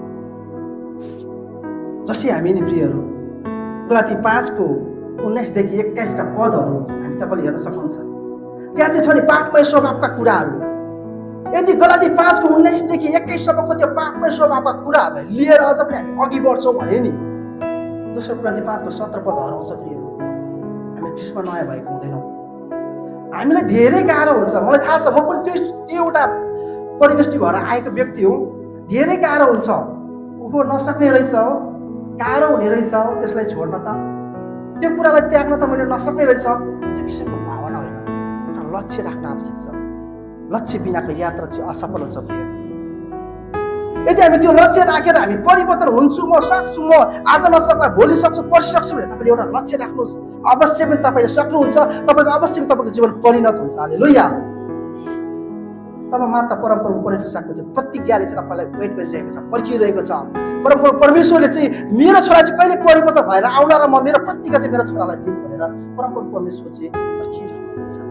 जसै हामी नि प्रियहरू गलाती 5 को 19 देखि 21 का पदहरू हामी तपाईले हेर्न सक्नुहुन्छ। त्यहाँ चाहिँ छ नि पापमय स्वभावका कुराहरू, यदि गलाती 5:19 देखि 21 सम्मको त्यो पापमय स्वभावका कुराहरूलाई लिएर अझ पनि हामी अघि बढ्छौँ भने नि दोस्रो कोरिन्थी 5:17 पद हराउँछ प्रियहरू। हामी ख्रीष्टमा नयाँ भएको हुँदैनौँ। हामीलाई धेरै गाह्रो हुन्छ। मलाई थाहा छ, म पनि त्यो एउटा परिवेष्टि भएर आएको व्यक्ति हो। धेरै गाह्रो हुन्छ। ऊ नसक्ने रहेछ हो, गाह्रो हुने रहेछ हो त्यसलाई छोड्न त, त्यो कुरालाई त्याग्न त मैले नसक्ने रहेछ, त्यो किसिमको भावना होइन। एउटा लक्ष्य राख्न आवश्यक छ। लक्ष्य बिनाको यात्रा चाहिँ असफल हुन्छ प्रिय। यदि हामी त्यो लक्ष्य राखेर हामी परिवर्तन हुन्छु, म सक्छु, म आज नसक्दा भोलि सक्छु, पर्सि सक्छु भने तपाईँले एउटा लक्ष्य राख्नुहोस्। अवश्य पनि तपाईँले सक्नुहुन्छ। तपाईँको अवश्य पनि तपाईँको जीवन परिणत हुन्छ। हालेलुया। तब मात्र परमप्रभु परमेश्वरको त्यो प्रतिज्ञाले चाहिँ तपाईँलाई वेट गरिरहेको छ, पर्खिरहेको छ। परमप्रभु परमेश्वरले चाहिँ मेरो छोरा चाहिँ कहिले परिवर्तन भएर आउला र म मेरो प्रतिज्ञा चाहिँ मेरो छोरालाई दिउँ भनेर परमप्रभु परमेश्वर चाहिँ पर्खिरहेको छ।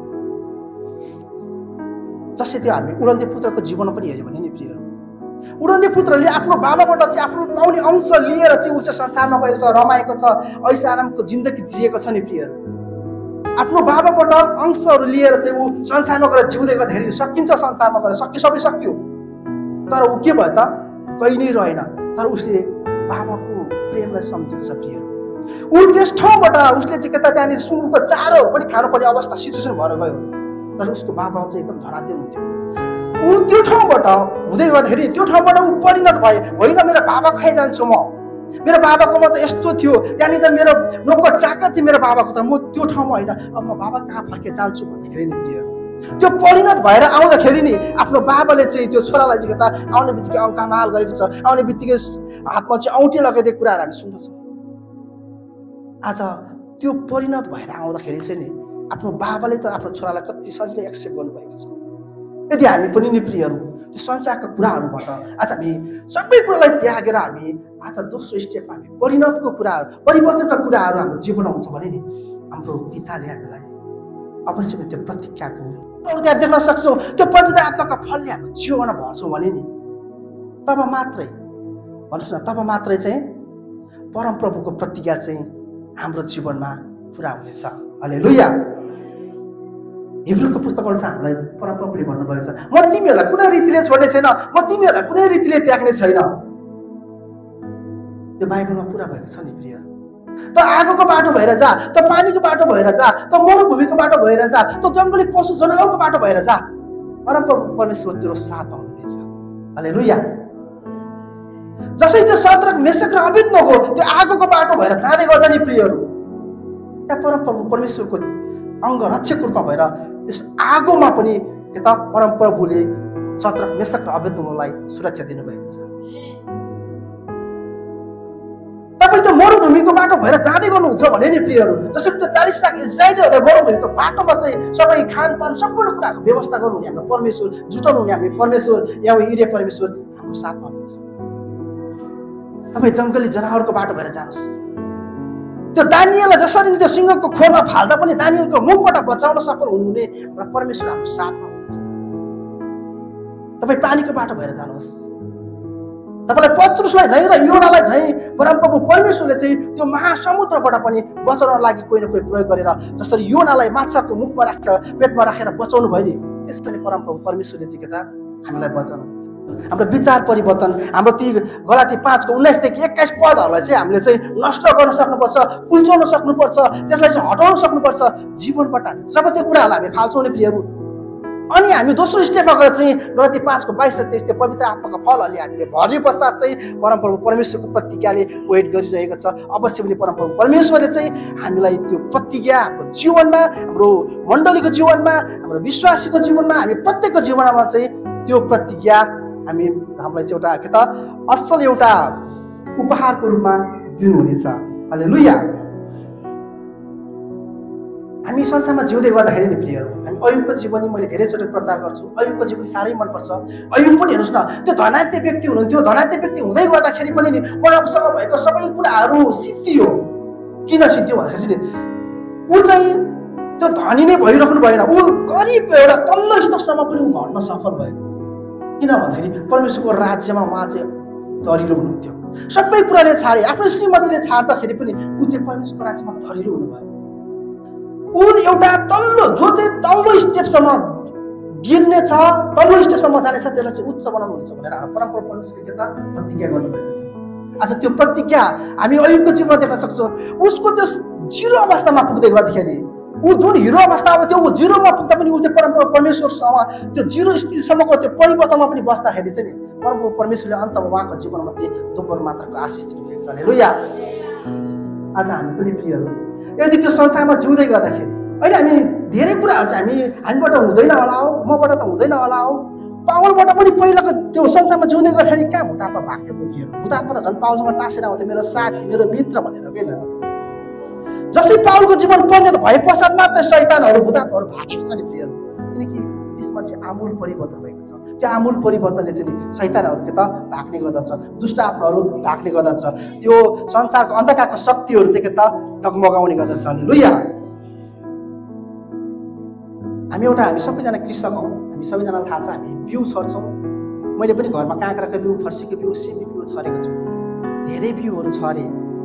जसरी त्यो हामी उडन्ते पुत्रको जीवनमा पनि हेऱ्यो भने नि प्रियहरू, उडन्ते पुत्रले आफ्नो बाबाबाट चाहिँ आफ्नो पाउने अंश लिएर चाहिँ ऊ चाहिँ संसारमा गएको छ, रमाएको छ, ऐसा आरामको जिन्दगी जिएको छ नि प्रियहरू। आफ्नो बाबाबाट अंशहरू लिएर चाहिँ ऊ संसारमा गएर जिउँदै गर्दाखेरि सकिन्छ, संसारमा गएर सक्यो, सबै सक्यो। तर ऊ के भयो त? कहीँ नै रहेन। तर उसले बाबाको प्रेमलाई सम्झेको छ प्रियहरू। ऊ त्यस ठाउँबाट उसले चाहिँ कता त्यहाँनिर सुँगुरको चारो पनि खानुपर्ने अवस्था सिचुएसन भएर गयो। तर उसको बाबा चाहिँ एकदम धनाढ्य हुन्थ्यो। ऊ त्यो ठाउँबाट हुँदै गर्दाखेरि त्यो ठाउँबाट ऊ परिणत भए, होइन मेरो बाबा खाइ जान्छु म, मेरो बाबाकोमा त यस्तो थियो, त्यहाँनिर त मेरो नोकर चाकर थियो मेरो बाबाको, त म त्यो ठाउँमा होइन, अब म बाबा कहाँ फर्केर जान्छु भन्दाखेरि नि प्रिय त्यो परिणत भएर आउँदाखेरि नि आफ्नो बाबाले चाहिँ त्यो छोरालाई चाहिँ कता आउने बित्तिकै कमाल गरेको छ, आउने बित्तिकै हातमा चाहिँ औँठी लगाइदिएको कुराहरू हामी सुन्दछौँ। आज त्यो परिणत भएर आउँदाखेरि चाहिँ नि आफ्नो बाबाले त आफ्नो छोरालाई कति सजिलै एक्सेप्ट गर्नुभएको छ। यदि हामी पनि नि प्रियहरू त्यो संसारका कुराहरूबाट आज हामी सबै कुरालाई त्यागेर हामी आज दोस्रो स्टेपमा हामी परिणतको कुराहरू, परिवर्तनका कुराहरू हाम्रो जीवनमा हुन्छ भने नि हाम्रो पिताले हामीलाई अवश्य पनि त्यो प्रतिज्ञाको त्यहाँ देख्न सक्छौँ, त्यो पवित्र आत्माका फलले हाम्रो जीवनमा भर्छौँ भने नि तब मात्रै भन्नुहोस् न, तब मात्रै चाहिँ परमप्रभुको प्रतिज्ञा चाहिँ हाम्रो जीवनमा पुरा हुनेछ। हालेलुया। हिब्रूको पुस्तक अनुसार हामीलाई परमप्रभुले भन्नुभएको छ, म तिमीहरूलाई कुनै रीतिले छोड्ने छैन, म तिमीहरूलाई कुनै रीतिले त्याग्ने छैन। त्यो बाइबलमा पुरा भएको छ नि प्रिय। त आगोको बाटो भएर जा, त पानीको बाटो भएर जा, त मरुभूमिको बाटो भएर जा, त जङ्गली पशु जनावरको बाटो भएर जा, परमप्रभु परमेश्वर तेरो साथमा हुनुहुनेछ। हालेलुया। जसै त्यो सद्रक मेशक र अबेदनगो त्यो आगोको बाटो भएर जाँदै गर्दा नि प्रियहरू, त्यहाँ परमप्रभु परमेश्वरको अंगरक्षक रूपमा भएर त्यस आगोमा पनि के त परमप्रभुले सद्रक मेशक र अबेदनगोलाई सुरक्षा दिनुभएको छ। तपाईँ त्यो मरुभूमिको बाटो भएर जाँदै गर्नुहुन्छ भने नि प्रियहरू, जसरी त्यो 40 लाख इजरायलीहरूले मरुभूमिको बाटोमा चाहिँ सबै खानपान सम्पूर्ण कुराको व्यवस्था गर्नुहुने हाम्रो परमेश्वर, जुटाउनु हुने हामी परमेश्वर यावे इरे परमेश्वर हाम्रो साथमा हुनुहुन्छ। तपाईँ जङ्गली जनावरको बाटो भएर जानुहोस्, त्यो दानिएललाई जसरी त्यो सिंहको खोरमा फाल्दा पनि दानिएलको मुखबाट बचाउन सफल हुनुहुने र परमेश्वर हाम्रो साथमा हुनुहुन्छ। तपाईँ पानीको बाटो भएर जानुहोस्, तपाईँलाई पत्रुसलाई झैँ र योनालाई झैँ परमप्रभु परमेश्वरले चाहिँ त्यो महासमुद्रबाट पनि बचाउन लागि कोही न कोही प्रयोग गरेर जसरी योनालाई माछाको मुखमा राखेर पेटमा राखेर बचाउनु भयो नि, त्यसरी परमप्रभु परमेश्वरले चाहिँ के त हामीलाई बचाउनुहुन्छ। हाम्रो विचार परिवर्तन, हाम्रो ती गलाती 5:19 देखि 21 पदहरूलाई चाहिँ हामीले चाहिँ नष्ट गर्न सक्नुपर्छ, कुल्चाउन सक्नुपर्छ, त्यसलाई चाहिँ हटाउन सक्नुपर्छ जीवनबाट। हामी जब त्यो कुराहरूलाई हामी फाल्छौँ नि प्रियहरू, अनि हामी दोस्रो स्टेपमा गएर चाहिँ गलाती 5:22 र 23 त्यो पवित्र आत्माको फलहरूले हामीले भरे पश्चात चाहिँ परमप्रभु परमेश्वरको प्रतिज्ञाले वेट गरिरहेको छ। अवश्य पनि परमप्रभु परमेश्वरले चाहिँ हामीलाई त्यो प्रतिज्ञा हाम्रो जीवनमा, हाम्रो मण्डलीको जीवनमा, हाम्रो विश्वासीको जीवनमा, हामी प्रत्येकको जीवनमा चाहिँ त्यो प्रतिज्ञा हामीलाई चाहिँ एउटा के त असल एउटा उपहारको रूपमा दिनुहुनेछ। हालेलुया। हामी संसारमा जिउँदै गर्दाखेरि नि प्रियहरू, हामी अयुबको जीवन मैले धेरैचोटि प्रचार गर्छु, अयुबको जीवन साह्रै मनपर्छ। अयुब पनि हेर्नुहोस् न, त्यो धनाढ्य व्यक्ति हुनुहुन्थ्यो, धनाढ्य व्यक्ति हुँदै गर्दाखेरि पनि नि उहाँसँग भएको सबै कुराहरू सिद्धियो। किन सिद्धियो भन्दाखेरि चाहिँ ऊ चाहिँ त्यो धनी नै भइराख्नु भएन, ऊ गरिब एउटा तल्लो स्तरसम्म पनि ऊ घट्न सफल भयो। किन भन्दाखेरि परमेश्वरको राज्यमा उहाँ चाहिँ दरिलो हुनुहुन्थ्यो। सबै कुराले छाडे, आफ्नो श्रीमतीले छाड्दाखेरि पनि ऊ चाहिँ परमेश्वरको राज्यमा दरिलो हुनुभयो। ऊ एउटा तल्लो जो चाहिँ तल्लो स्टेपसम्म गिर्ने छ, तल्लो स्टेपसम्म जानेछ, त्यसलाई चाहिँ उच्च बनाउनु हुन्छ भनेर परमप्रभु परमेश्वरले के त प्रतिज्ञा गर्नुभएको छ। आज त्यो प्रतिज्ञा हामी अयुबको जीवनमा देख्न सक्छौँ। उसको त्यो जिरो अवस्थामा पुग्दै गर्दाखेरि ऊ जुन हिरो अवस्थामा थियो, ऊ जिरोमा पुग्दा पनि ऊ चाहिँ परमप्रभु परमेश्वरसँग त्यो जिरो स्थितिसम्मको त्यो परिवर्तनमा पनि बस्दाखेरि चाहिँ नि परमप्रभु परमेश्वरले अन्तमा उहाँको जीवनमा चाहिँ दोब्बर मात्राको आशिष दिनुभएको छ। हालेलुया। आज हामी पनि प्रियहरू यदि त्यो संसारमा जिउँदै गर्दाखेरि अहिले हामी धेरै कुराहरू चाहिँ हामीबाट हुँदैन होला हो, मबाट त हुँदैन होला हो। पावलबाट पनि पहिलाको त्यो संसारमा जिउँदै गर्दाखेरि कहाँ भूतात्मा भाग्थ्यो प्रियहरू? भूतात्मा त झन् पावलसँग टाँसेर आउँथ्यो, मेरो साथी मेरो मित्र भनेर होइन। जसै पावलको जीवन परिणत भए पश्चात मात्रै शैतानहरू भूतात्माहरू भागेको छ नि प्रियहरू, किनकि त्यसमा चाहिँ आमूल परिवर्तन भएको छ। त्यो आमूल परिवर्तनले चाहिँ नि शैतानहरूको त भाग्ने गर्दछ, दुष्ट आत्माहरू भाग्ने गर्दछ, यो संसारको अन्धकारको शक्तिहरू चाहिँ के त डगमगाउने गर्दछ। हालेलुया। हामी सबैजना कृषक हौँ, हामी सबैजनालाई थाहा छ हामी बिउ छर्छौँ। मैले पनि घरमा काँक्राको बिउ, फर्सीको बिउ, सिमी बिउ छरेको छु। धेरै बिउहरू छरे,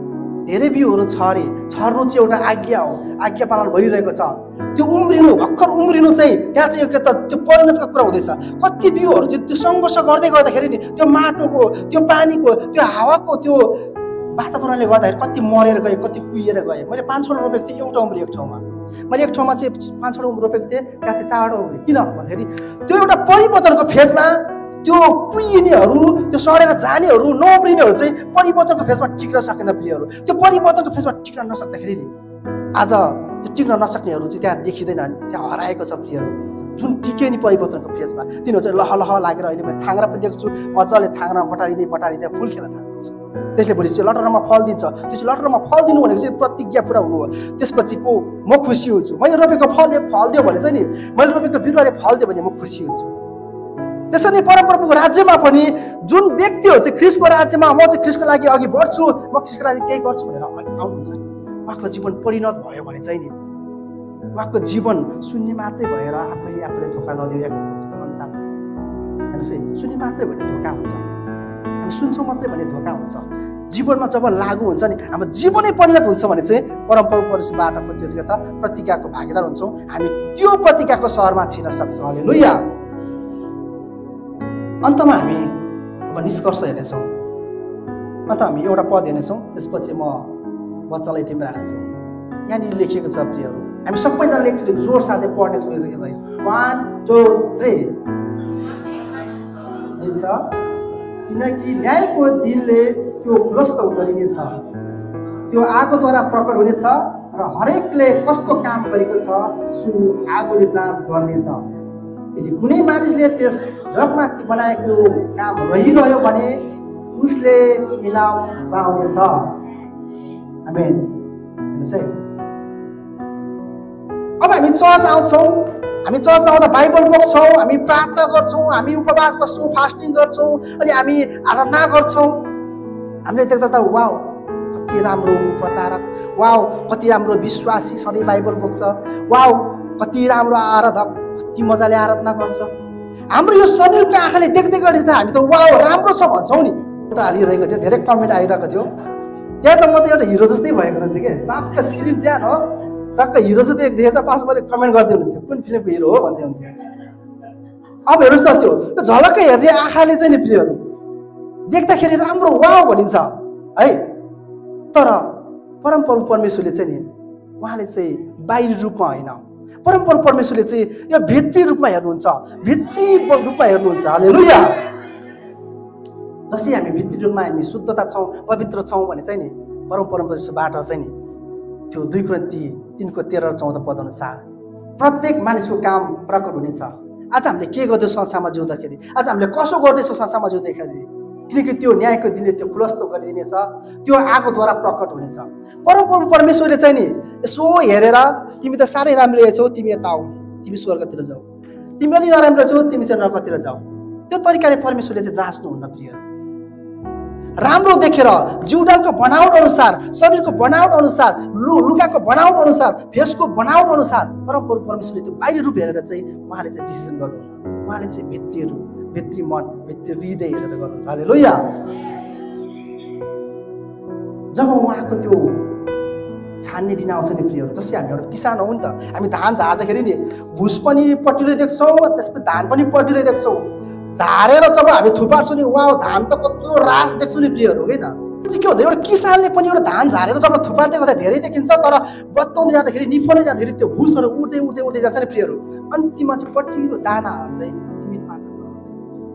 छर्नु चाहिँ एउटा आज्ञा हो, आज्ञा पालन भइरहेको छ। त्यो भर्खर उम्रिनु चाहिँ त्यहाँ चाहिँ के त त्यो परिणतको कुरा हुँदैछ। कति बिउहरू चाहिँ त्यो सङ्घर्ष गर्दै गर्दाखेरि नि त्यो माटोको, त्यो पानीको, त्यो हावाको, त्यो वातावरणले गर्दाखेरि कति मरेर गए, कति कुहिएर गए। मैले 5 रोपेको थिएँ, एउटा उम्री एक ठाउँमा। मैले एक ठाउँमा चाहिँ 5 रोपेको थिएँ, त्यहाँ चाहिँ 4 उम्री। किन भन्दाखेरि त्यो एउटा परिवर्तनको फेजमा त्यो कुहिनेहरू, त्यो सडेर जानेहरू, नउम्रिनेहरू चाहिँ परिवर्तनको फेजमा टिक्न सकेन प्रियहरू। त्यो परिवर्तनको फेजमा टिक्न नसक्दाखेरि नि आज त्यो टिक्न नसक्नेहरू चाहिँ त्यहाँ देखिँदैन, त्यहाँ हराएको छ प्रियहरू। जुन टिके नि परिवर्तनको फेजमा तिनीहरू चाहिँ लह लागेर अहिले मैले थाङ्रा पनि देख्छु, मजाले थाङ्रा बटारिँदै फुल खेल्न थालेको छ। त्यसले भोलि चाहिँ लटरमा फल दिन्छ। त्यो चाहिँ लटरमा फल दिनु भनेको चाहिँ प्रतिज्ञा पुरा हुनु हो। त्यसपछिको म खुसी हुन्छु। मैले रोपेको फलले फल दियो भने चाहिँ नि, मैले रोपेको बिरुवाले फल दियो भने म खुसी हुन्छु। त्यसरी परमप्रभुको राज्यमा पनि जुन व्यक्तिहरू चाहिँ ख्रिस्टको राज्यमा म चाहिँ ख्रिस्टको लागि अघि बढ्छु, म ख्रिस्टको लागि केही गर्छु भनेर आउनुहुन्छ नि, उहाँको जीवन परिणत भयो भने चाहिँ नि उहाँको जीवन शून्य मात्रै भएर आफूले धोका नदिएको पुस्तक अनुसार हेर्नुहोस् है, शून्य मात्रै भने धोका हुन्छ। हामी सुन्छौँ मात्रै भने धोका हुन्छ। जीवनमा जब लागू हुन्छ नि हाम्रो जीवनै परिणत हुन्छ भने चाहिँ परमप्रभु परमेश्वरबाटको त्यो चाहिँ त प्रतिज्ञाको भागीदार हुन्छौँ। हामी त्यो प्रतिज्ञाको सहरमा छिर्न सक्छौँ। हालेलुया। अन्तमा हामी अब निष्कर्ष हेर्नेछौँ। अन्त हामी एउटा पद हेर्नेछौँ, त्यसपछि म बच्चालाई तिम्रो हाल्छौँ। यहाँनिर लेखिएको छ प्रियहरू, हामी सबैजना लेख्छौँ, जोड साथै पढ्नेछौँ। यसलाई 1 2 3 छ। किनकि न्यायको दिनले त्यो खुलस्त गरिनेछ, त्यो आगोद्वारा प्रकट हुनेछ र हरेकले कस्तो काम गरेको छ सो आगोले जाँच गर्नेछ। यदि कुनै मानिसले त्यस जगमाथि बनाएको काम रहिरह्यो भने उसले इनाम पाउनेछ। आमेन। हेर्नुहोस् है, अब हामी चर्च आउँछौँ, हामी चर्चमा आउँदा बाइबल बोक्छौँ, हामी प्रार्थना गर्छौँ, हामी उपवास बस्छौँ, फास्टिङ गर्छौँ, अनि हामी आराधना गर्छौँ। हामीले देख्दा त वाउ कति राम्रो प्रचारक, वाउ कति राम्रो विश्वासी, सधैँ बाइबल बोक्छ, वाउ कति राम्रो आराधक, कति मजाले आराधना गर्छ। हाम्रो यो शरीरको आँखाले देख्दै गर्दै त हामी त वाउ राम्रो छ भन्छौँ नि। एउटा हालिरहेको थियो, धेरै कमेन्ट आइरहेको थियो, त्यहाँ त म त एउटा हिरो जस्तै भएको रहेछ कि सबका शरीर ज्यान हो, चक्क हिरो जस्तै देखेछ। पासले कमेन्ट गर्दै हुनुहुन्थ्यो कुन फिल्मको हिरो हो भन्दै हुन्थ्यो। अब हेर्नुहोस् न, त्यो झलक्कै हेर्ने आँखाले चाहिँ नि प्रियहरू देख्दाखेरि राम्रो वाउ भनिन्छ है। तर परमप्रभु परमेश्वरले चाहिँ नि उहाँले चाहिँ बाहिरी रूपमा होइन, परमप्रभु परमेश्वरले चाहिँ यो भित्री रूपमा हेर्नुहुन्छ, भित्री रूपमा हेर्नुहुन्छ। हालेलुया। जसै हामी भित्री रूपमा हामी शुद्धता छौँ, पवित्र छौँ भने चाहिँ नि परमप्रभु परमेश्वरबाट चाहिँ नि त्यो 2 कोरिन्थी 3:13-14 अनुसार प्रत्येक मानिसको काम प्रकट हुनेछ। आज हामीले के गर्दैछौँ संसारमा जिउँदाखेरि, आज हामीले कसो गर्दैछौँ संसारमा जिउँदाखेरि, किनकि त्यो न्यायको दिनले त्यो खुलस्त गरिदिनेछ, त्यो आगोद्वारा प्रकट हुनेछ। परमप्रभु परमेश्वरले चाहिँ नि यसो हेरेर तिमी त साह्रै राम्रो छौ, तिमी यता आऊ, तिमी स्वर्गतिर जाऊ, तिमी अलि नराम्रो छौ, तिमी चाहिँ नरकतिर जाऊ। त्यो तरिकाले परमेश्वरले चाहिँ जाँच्नुहुन्न प्रिय। राम्रो देखेर जिउडालको बनावट अनुसार, शरीरको बनावट अनुसार, लुगाको बनावट अनुसार, फेसको बनावट अनुसार परमप्रभु परमेश्वरले त्यो बाहिरी रूप हेरेर चाहिँ उहाँले चाहिँ डिसिजन गर्नुहुन्छ। उहाँले चाहिँ भित्री रूप, भित्री मन, भित्री हृदय हेरेर गर्नुहुन्छ। हालेलुया। जब उहाँको त्यो छान्ने दिन आउँछ नि प्रियहरू। जस्तै हामी एउटा किसान हौ नि त, हामी धान झार्दाखेरि नि भुस पनि पटिलो देख्छौँ, त्यसपछि धान पनि पटिलो देख्छौँ। झारेर जब हामी थुपार्छौँ नि वाह धान त कस्तो रास देख्छौँ नि प्रियहरू होइन। के हुँदैन एउटा किसानले पनि एउटा धान झारेर जब थुपार्दै गर्दा धेरै देखिन्छ, तर बत्ताउँदै जाँदाखेरि निफाउँदै जाँदाखेरि त्यो भुसहरू उड्दै उड्दै उड्दै जान्छ नि प्रियहरू। अन्तिममा चाहिँ पटिलो दानाहरू चाहिँ सीमित मात्रामा हुन्छ।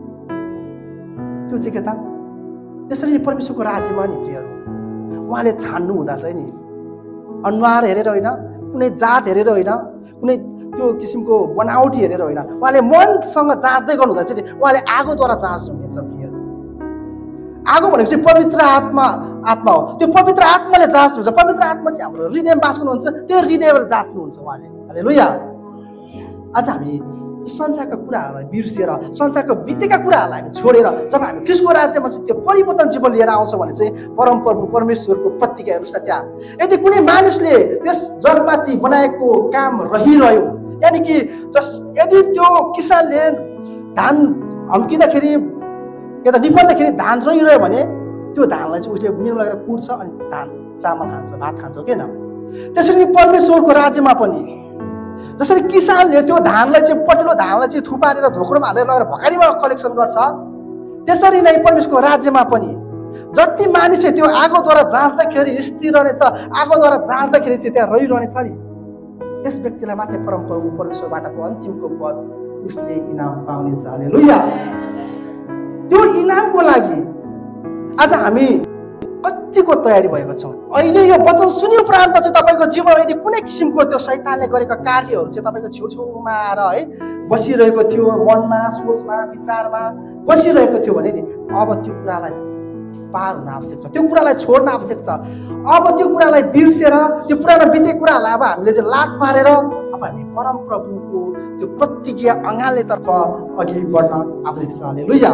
त्यो चाहिँ के त त्यसरी नै परमेश्वरको राज्यमा नि प्रियहरू उहाँले छान्नु हुँदा चाहिँ नि अनुहार हेरेर होइन, कुनै जात हेरेर होइन, कुनै त्यो किसिमको बनावटी हेरेर होइन, उहाँले मनसँग जाँच्दै गर्नुहुँदा चाहिँ उहाँले आगोद्वारा जाँच्नुहुनेछ प्रियहरू। आगो भनेको चाहिँ पवित्र आत्मा हो। त्यो पवित्र आत्माले जाँच्नुहुन्छ। पवित्र आत्मा चाहिँ हाम्रो हृदयमा बास गर्नुहुन्छ, त्यो हृदयले जाँच्नुहुन्छ उहाँले। हालेलुया। आज हामी संसारका कुराहरूलाई बिर्सेर संसारको बितेका कुराहरूलाई हामी छोडेर जब हामी ख्रीष्टको राज्यमा चाहिँ त्यो परिवर्तन जीवन लिएर आउँछौँ भने चाहिँ परमप्रभु परमेश्वरको प्रतिज्ञा हेर्नुहोस् न त्यहाँ। यदि कुनै मानिसले त्यस जगमाथि बनाएको काम रहिरह्यो, यानि कि यदि त्यो किसानले धान हम्किँदाखेरि या त निफाउँदाखेरि धान रहिरह्यो भने त्यो धानलाई चाहिँ उसले मिलमा लगेर कुट्छ अनि धान चामल खान्छ, भात खान्छ हो किन। त्यसरी परमेश्वरको राज्यमा पनि जसरी किसानले त्यो धानलाई चाहिँ पटिलो धानलाई चाहिँ थुपारेर धोक्रोमा हालेर लगेर भकारीमा कलेक्सन गर्छ, त्यसरी नै परमेश्वरको राज्यमा पनि जति मानिसले त्यो आगोद्वारा जाँच्दाखेरि स्थिर रहनेछ, आगोद्वारा जाँच्दाखेरि चाहिँ त्यहाँ रहिरहनेछ नि, त्यस व्यक्तिलाई मात्रै परमप्रभु परमेश्वरबाटको अन्तिमको पद उसले इनाम पाउनेछ। हालेलुया। त्यो इनामको लागि आज हामी कतिको तयारी भएको छौँ। अहिले यो वचन सुन्यो उपरान्त चाहिँ तपाईँको जीवनमा यदि कुनै किसिमको त्यो शैतानले गरेका कार्यहरू चाहिँ तपाईँको छेउछेउमा आएर है बसिरहेको थियो, मनमा सोचमा विचारमा बसिरहेको थियो भने नि अब त्यो कुरालाई पार हुन आवश्यक छ, त्यो कुरालाई छोड्न आवश्यक छ। अब त्यो कुरालाई बिर्सेर त्यो पुरानो बितेको कुराहरूलाई अब हामीले चाहिँ लात मारेर अब हामी परमप्रभुको त्यो प्रतिज्ञा अँगाल्नेतर्फ अघि बढ्न आवश्यक छ। हालेलुया।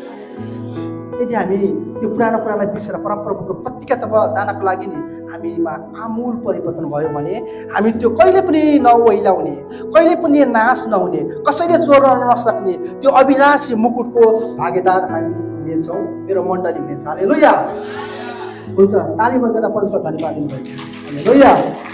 यदि हामी त्यो पुरानो कुरालाई बिर्सेर परमप्रभुको प्रतिज्ञातर्फ जानको लागि नि हामीमा आमूल परिवर्तन भयो भने हामी त्यो कहिले पनि नओइलाउने, कहिले पनि नाश नहुने, कसैले चोर्न नसक्ने त्यो अविनाशी मुकुटको भागीदार हामी हुनेछौँ, मेरो मण्डली हुनेछ। हालेलुया। हुन्छ, ताली बजाएर परमेश्वर धन्यवाद दिनुभयो। हालेलुया।